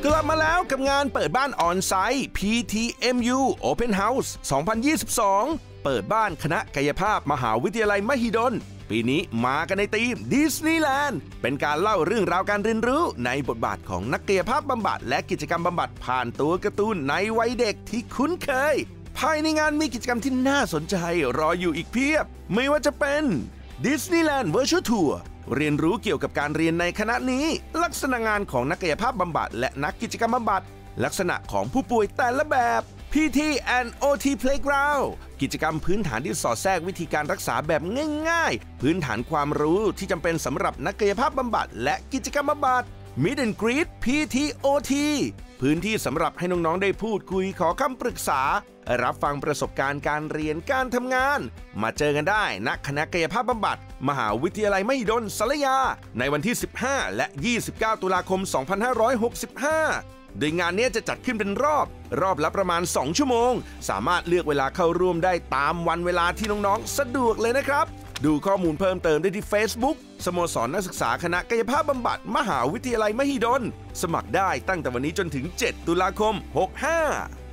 กลับมาแล้วกับงานเปิดบ้านออนไซต์ PTMU Open House 2022 เปิดบ้านคณะกายภาพมหาวิทยาลัยมหิดลปีนี้มากันในธีมดิสนีย์แลนด์เป็นการเล่าเรื่องราวการเรียนรู้ในบทบาทของนักกายภาพบำบัดและกิจกรรมบำบัดผ่านตัวการ์ตูนในวัยเด็กที่คุ้นเคยภายในงานมีกิจกรรมที่น่าสนใจรออยู่อีกเพียบไม่ว่าจะเป็น Disneyland Virtual Tour เรียนรู้เกี่ยวกับการเรียนในคณะนี้ลักษณะงานของนักกายภาพบำบัดและนักกิจกรรมบำบัดลักษณะของผู้ป่วยแต่ละแบบ PT and OT Playground กิจกรรมพื้นฐานที่สอดแทรกวิธีการรักษาแบบง่ายๆพื้นฐานความรู้ที่จำเป็นสำหรับนักกายภาพบำบัดและกิจกรรมบำบัด Meet and Greet PTOT พื้นที่สำหรับให้น้องๆได้พูดคุยขอคำปรึกษารับฟังประสบการณ์การเรียนการทำงานมาเจอกันได้ณคณะกายภาพบำบัดมหาวิทยาลัยมหิดลศาลายาในวันที่ 15 และ 29 ตุลาคม 2565 โดยงานนี้จะจัดขึ้นเป็นรอบละประมาณ 2 ชั่วโมงสามารถเลือกเวลาเข้าร่วมได้ตามวันเวลาที่น้องๆสะดวกเลยนะครับดูข้อมูลเพิ่มเติมได้ที่ Facebook สโมสรนักศึกษาคณะกายภาพบำบัดมหาวิทยาลัยมหิดลสมัครได้ตั้งแต่วันนี้จนถึง 7 ตุลาคม 65